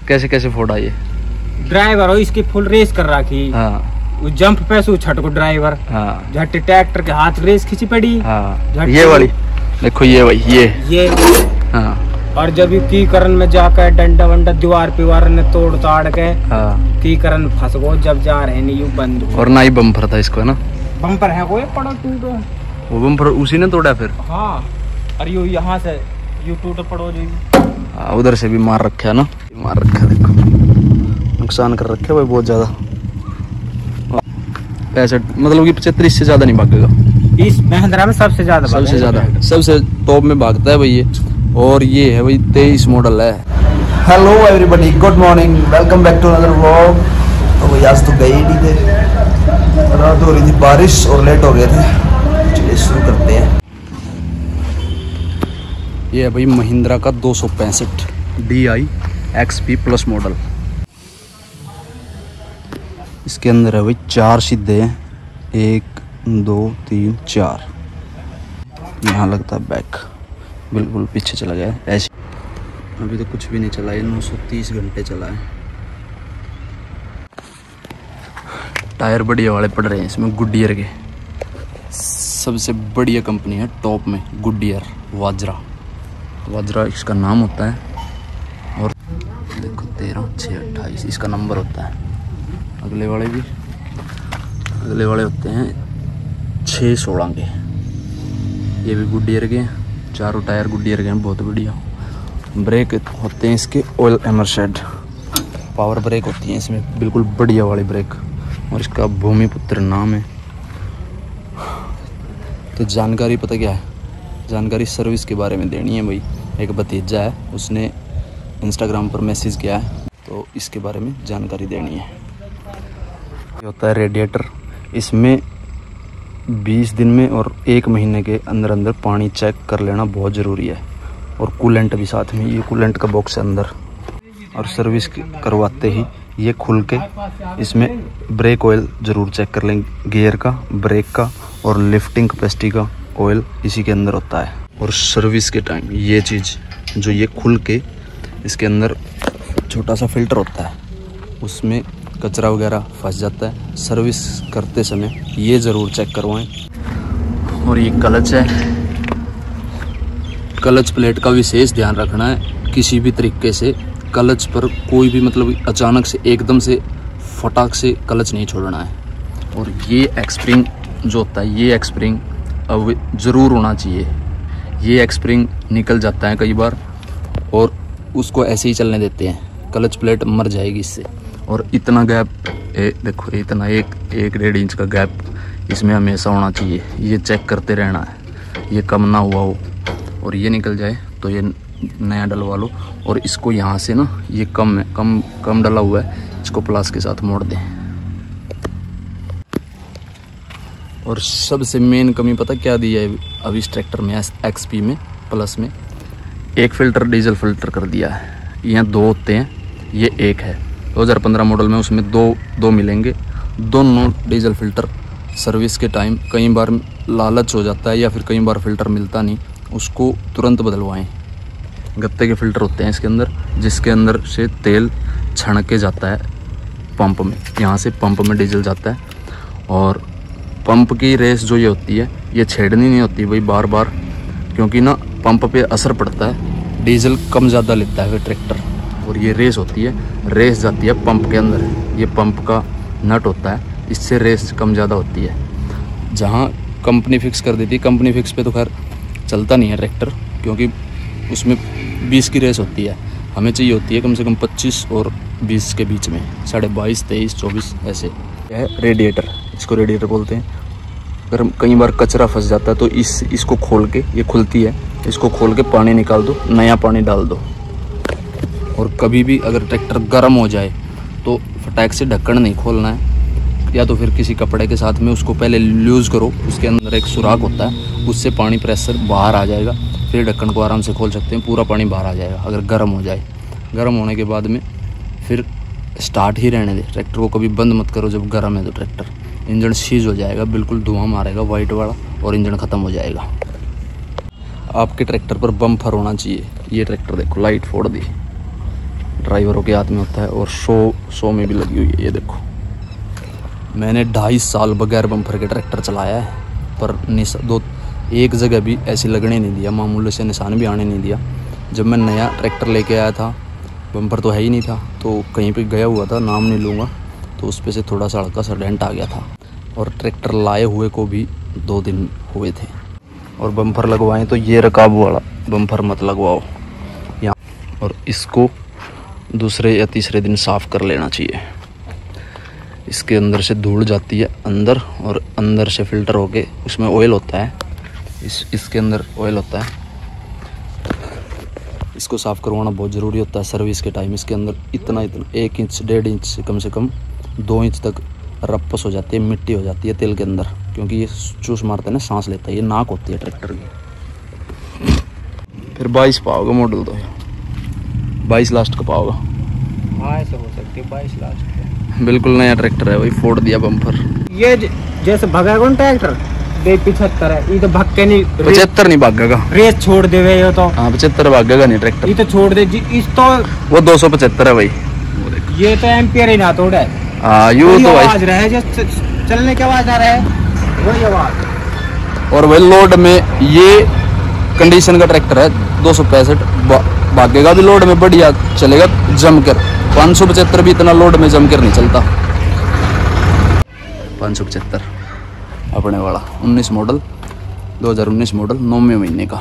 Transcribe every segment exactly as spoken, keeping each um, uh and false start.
कैसे कैसे फोड़ा ये? ड्राइवर हो इसकी फुल रेस कर रखी। हाँ वो जंप पे सो छट को ड्राइवर। हाँ झट ट्रैक्टर के हाथ रेस खींची पड़ी। हाँ ये वाली देखो, ये भाई ये ये हाँ। और जब की करन में जाकर डंडा वंडा दीवार पिवार ने तोड़ ताड़ के हाँ की करन फंस गो। जब जा रहे नहीं यू बंद और ना ही बम्पर था इसको, है ना? बम्पर है वो पड़ा टूटो। वो बम्पर उसी ने तोड़ा फिर? हाँ और यू यहाँ से यू टूट पड़ो जी। हाँ उधर से भी मार रखा है ना, मार रखा है देखो, नुकसान कर रखे भाई बहुत ज्यादा। पैंसठ मतलब कि पचहत्तर इससे ज्यादा नहीं भागेगा। इस महिंद्रा में सबसे ज्यादा सबसे ज्यादा सबसे टॉप में भागता है भाई ये। और ये है भाई तेईस मॉडल है। Hello everybody, good morning, welcome back to another vlog. तो भाई आज तो गए ही नहीं थे, रात हो रही थी बारिश और लेट हो गए थे। चलिए शुरू करते हैं। ये है भाई महिंद्रा का दो सौ पैंसठ D I X P plus model. इसके अंदर है भाई चार सीधे हैं, एक दो तीन चार। यहाँ लगता है बैक, बिल्कुल पीछे चला गया है ऐसे। अभी तो कुछ भी नहीं चला है, नौ सौ तीस घंटे चला है। टायर बढ़िया वाले पड़ रहे हैं इसमें, गुडियर के। सबसे बढ़िया कंपनी है टॉप में, गुडियर वाजरा वाजरा इसका नाम होता है। और देखो तेरह छः अट्ठाईस इसका नंबर होता है। अगले वाले भी अगले वाले होते हैं छः सोलह के। ये भी गुडियर के हैं, चारों टायर गुडियर के हैं, बहुत बढ़िया। ब्रेक होते हैं इसके ऑयल एमरशेड, पावर ब्रेक होती है इसमें, बिल्कुल बढ़िया वाली ब्रेक। और इसका भूमिपुत्र नाम है। तो जानकारी पता क्या है? जानकारी सर्विस के बारे में देनी है भाई। एक भतीजा है, उसने इंस्टाग्राम पर मैसेज किया है, तो इसके बारे में जानकारी देनी है। ये होता है रेडिएटर। इसमें बीस दिन में और एक महीने के अंदर अंदर पानी चेक कर लेना बहुत ज़रूरी है। और कूलेंट भी साथ में, ये कूलेंट का बॉक्स है अंदर। और सर्विस करवाते ही ये खुल के इसमें ब्रेक ऑयल ज़रूर चेक कर लें, गियर का, ब्रेक का और लिफ्टिंग कैपेसिटी का ऑयल इसी के अंदर होता है। और सर्विस के टाइम ये चीज़ जो ये खुल के इसके अंदर छोटा सा फिल्टर होता है, उसमें कचरा वगैरह फंस जाता है। सर्विस करते समय ये ज़रूर चेक करवाएं। और ये क्लच है, क्लच प्लेट का विशेष ध्यान रखना है। किसी भी तरीके से क्लच पर कोई भी मतलब अचानक से एकदम से फटाक से क्लच नहीं छोड़ना है। और ये एक्सप्रिंग जो होता है, ये एक्सप्रिंग अब ज़रूर होना चाहिए। ये एक्सप्रिंग निकल जाता है कई बार और उसको ऐसे ही चलने देते हैं, क्लच प्लेट मर जाएगी इससे। और इतना गैप ए, देखो इतना एक एक डेढ़ इंच का गैप इसमें हमेशा होना चाहिए। ये चेक करते रहना है, ये कम ना हुआ हो। और ये निकल जाए तो ये नया डलवा लो। और इसको यहाँ से ना, ये कम है, कम कम डला हुआ है, इसको प्लस के साथ मोड़ दें। और सबसे मेन कमी पता क्या दी है अब इस ट्रैक्टर में, एक्स पी में प्लस में? एक फ़िल्टर डीजल फ़िल्टर कर दिया है। यहाँ दो होते हैं, ये एक है। दो हज़ार पंद्रह मॉडल में उसमें दो दो मिलेंगे, दोनों डीजल फ़िल्टर। सर्विस के टाइम कई बार लालच हो जाता है या फिर कई बार फ़िल्टर मिलता नहीं, उसको तुरंत बदलवाएं। गत्ते के फ़िल्टर होते हैं इसके अंदर, जिसके अंदर से तेल छणके जाता है पंप में। यहाँ से पंप में डीजल जाता है। और पंप की रेस जो ये होती है, ये छेड़नी नहीं होती भाई बार बार, क्योंकि ना पंप पे असर पड़ता है, डीजल कम ज़्यादा लेता है फिर ट्रैक्टर। और ये रेस होती है, रेस जाती है पंप के अंदर। ये पंप का नट होता है, इससे रेस कम ज़्यादा होती है। जहाँ कंपनी फिक्स कर देती है, कंपनी फिक्स पे तो खैर चलता नहीं है ट्रैक्टर, क्योंकि उसमें बीस की रेस होती है। हमें चाहिए होती है कम से कम पच्चीस और बीस के बीच में, साढ़े बाईस तेईस चौबीस ऐसे। यह है रेडिएटर, इसको रेडिएटर बोलते हैं। अगर कई बार कचरा फंस जाता है तो इस इसको खोल के, ये खुलती है, इसको खोल के पानी निकाल दो, नया पानी डाल दो। और कभी भी अगर ट्रैक्टर गर्म हो जाए तो फटाक से ढक्कन नहीं खोलना है, या तो फिर किसी कपड़े के साथ में उसको पहले लूज़ करो, उसके अंदर एक सुराख होता है, उससे पानी प्रेशर बाहर आ जाएगा, फिर ढक्कन को आराम से खोल सकते हैं, पूरा पानी बाहर आ जाएगा अगर गर्म हो जाए। गर्म होने के बाद में फिर स्टार्ट ही रहने दे, ट्रैक्टर को कभी बंद मत करो जब गर्म है तो। ट्रैक्टर इंजन सीज हो जाएगा, बिल्कुल धुआं मारेगा वाइट वाला, और इंजन ख़त्म हो जाएगा। आपके ट्रैक्टर पर बम्पर होना चाहिए। ये ट्रैक्टर देखो, लाइट फोड़ दी, ड्राइवरों के हाथ में होता है और सौ सौ में भी लगी हुई है। ये देखो, मैंने ढाई साल बगैर बम्पर के ट्रैक्टर चलाया है, पर निश दो एक जगह भी ऐसी लगने नहीं दिया, मामूली से निशान भी आने नहीं दिया। जब मैं नया ट्रैक्टर लेके आया था, बम्पर तो है ही नहीं था, तो कहीं पे गया हुआ था, नाम नहीं लूँगा, तो उस पे से थोड़ा सा हल्का सा डेंट आ गया था। और ट्रैक्टर लाए हुए को भी दो दिन हुए थे। और बम्पर लगवाएं तो ये रकाब वाला बम्पर मत लगवाओ यहाँ, और इसको दूसरे या तीसरे दिन साफ़ कर लेना चाहिए। इसके अंदर से धूल जाती है अंदर, और अंदर से फिल्टर होके उसमें ऑयल होता है, इस इसके अंदर ऑयल होता है। इसको साफ़ करवाना बहुत ज़रूरी होता है सर्विस के टाइम। इसके अंदर इतना इतना एक इंच डेढ़ इंच से कम से कम दो इंच तक रप्पस हो जाती है, मिट्टी हो जाती है तेल के अंदर, क्योंकि ये चूस मारते हैं ना, सांस लेता है, ये नाक होती है ट्रैक्टर की। फिर बाईस पाओगे मॉडल, तो बाईस लास्ट का पाओगा। हाँ ऐसा हो सकती है, बाईस लास्ट। बिल्कुल नया ट्रैक्टर है, वही फोड़ दिया बम्पर। ये ज, जैसे भगाएगा ट्रैक्टर दे पिछहत्तर है, ये तो भाग के नहीं, पचहत्तर नहीं भागेगा, रेस छोड़ देवे ये तो। हाँ पचहत्तर भागेगा नहीं ट्रैक्टर, ये तो छोड़ दे जी, इस तो वो दो सौ पचहत्तर है भाई। ये तो एम्पियर ही ना तोड़ा है। हाँ यू तो आवाज रहे जो चलने की आवाज आ रहा है, वही आवाज। और वही लोड में ये कंडीशन का ट्रैक्टर है, दो सौ पैंसठ भागेगा भी लोड में, बढ़िया चलेगा जमकर। पाँच सौ पचहत्तर भी इतना लोड में जमकर नहीं चलता। पाँच सौ पचहत्तर अपने वाला उन्नीस मॉडल, दो हज़ार उन्नीस मॉडल, नौवें महीने का,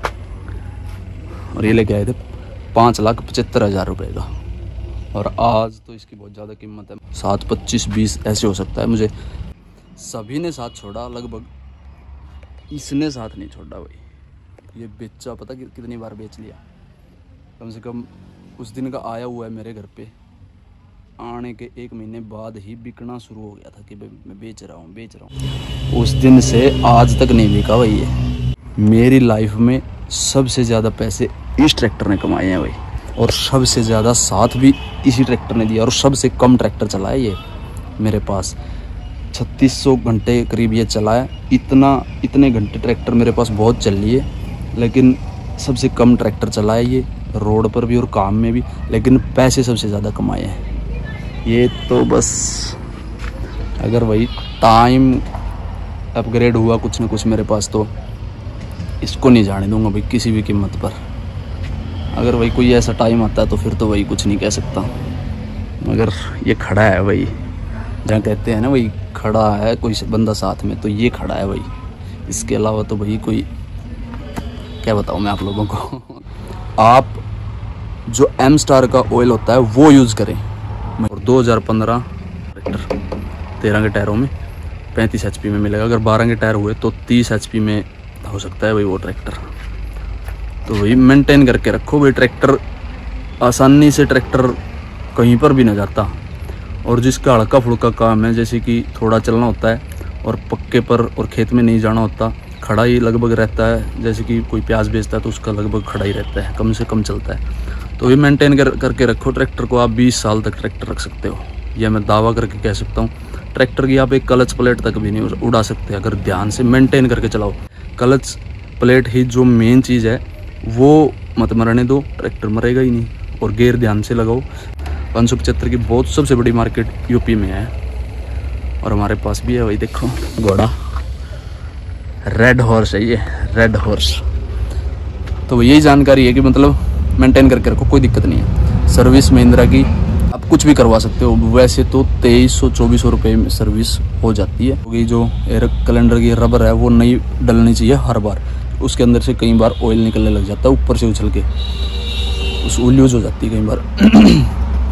और ये लेके आए थे पाँच लाख पचहत्तर हज़ार रुपये का। और आज तो इसकी बहुत ज़्यादा कीमत है, सात पच्चीस बीस ऐसे हो सकता है। मुझे सभी ने साथ छोड़ा लगभग, इसने साथ नहीं छोड़ा भाई। ये बेचा पता कि कितनी बार बेच लिया, कम से कम उस दिन का आया हुआ है मेरे घर पे, आने के एक महीने बाद ही बिकना शुरू हो गया था कि मैं बेच रहा हूँ बेच रहा हूँ। उस दिन से आज तक नहीं बिका भाई। ये मेरी लाइफ में सबसे ज़्यादा पैसे इस ट्रैक्टर ने कमाए हैं भाई, और सबसे ज़्यादा साथ भी इसी ट्रैक्टर ने दिया। और सबसे कम ट्रैक्टर चला है ये मेरे पास, छत्तीस सौ घंटे करीब ये चला है। इतना इतने घंटे ट्रैक्टर मेरे पास बहुत चल रही है, लेकिन सबसे कम ट्रैक्टर चला है ये, रोड पर भी और काम में भी, लेकिन पैसे सबसे ज़्यादा कमाए हैं ये। तो बस अगर वही टाइम अपग्रेड हुआ कुछ न कुछ मेरे पास, तो इसको नहीं जाने दूंगा भाई किसी भी कीमत पर। अगर वही कोई ऐसा टाइम आता है तो फिर तो वही कुछ नहीं कह सकता। मगर ये खड़ा है भाई, जहाँ कहते हैं ना वही खड़ा है कोई बंदा साथ में, तो ये खड़ा है भाई। इसके अलावा तो भाई कोई क्या बताऊँ मैं आप लोगों को। आप जो एम स्टार का ऑयल होता है वो यूज़ करें। और दो हज़ार पंद्रह ट्रैक्टर तेरह के टायरों में पैंतीस एच पी में मिलेगा। अगर बारह के टायर हुए तो तीस एच पी में हो सकता है भाई वो ट्रैक्टर। तो वही मेंटेन करके रखो भाई। ट्रैक्टर आसानी से ट्रैक्टर कहीं पर भी ना जाता, और जिसका हल्का फुल्का काम है, जैसे कि थोड़ा चलना होता है और पक्के पर और खेत में नहीं जाना होता, खड़ा ही लगभग रहता है। जैसे कि कोई प्याज बेचता है तो उसका लगभग खड़ा ही रहता है, कम से कम चलता है। तो ये मेंटेन कर करके रखो ट्रैक्टर को। आप बीस साल तक ट्रैक्टर रख सकते हो, यह मैं दावा करके कह सकता हूँ। ट्रैक्टर की आप एक क्लच प्लेट तक भी नहीं उड़ा सकते अगर ध्यान से मेंटेन करके चलाओ। क्लच प्लेट ही जो मेन चीज़ है वो मत मरने दो, ट्रैक्टर मरेगा ही नहीं। और गेयर ध्यान से लगाओ। पाँच सौ पचहत्तर की बहुत सबसे बड़ी मार्केट यूपी में है, और हमारे पास भी है। वही देखो घोड़ा, रेड हॉर्स है ये, रेड हॉर्स। तो यही जानकारी है कि मतलब मेंटेन करके रखो, कोई दिक्कत नहीं है। सर्विस महिंद्रा की आप कुछ भी करवा सकते हो। वैसे तो तेईस सौ चौबीस सौ रुपये में सर्विस हो जाती है, क्योंकि जो एयर कैलेंडर की रबर है वो नई डलनी चाहिए हर बार। उसके अंदर से कई बार ऑयल निकलने लग जाता है ऊपर से उछल के, उस यूज हो जाती है कई बार।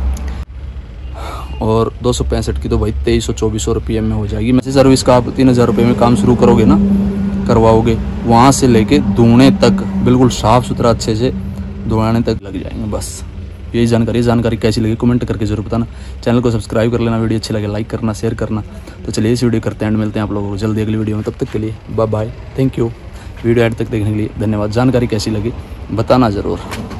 और दो सौ पैंसठ की तो भाई तेईस सौ चौबीस सौ रुपये में हो जाएगी। वैसे सर्विस का आप तीन हज़ार रुपये में काम शुरू करोगे ना, करवाओगे, वहाँ से लेके धोने तक बिल्कुल साफ़ सुथरा अच्छे से धोने तक लग जाएंगे। बस यही जानकारी जानकारी कैसी लगी कमेंट करके जरूर बताना। चैनल को सब्सक्राइब कर लेना, वीडियो अच्छी लगे लाइक करना, शेयर करना। तो चलिए इस वीडियो करते हैं, एंड मिलते हैं आप लोगों को जल्दी अगली वीडियो में। तब तक के लिए bye bye, thank you. Video end तक देखने के लिए धन्यवाद। जानकारी कैसी लगी बताना ज़रूर।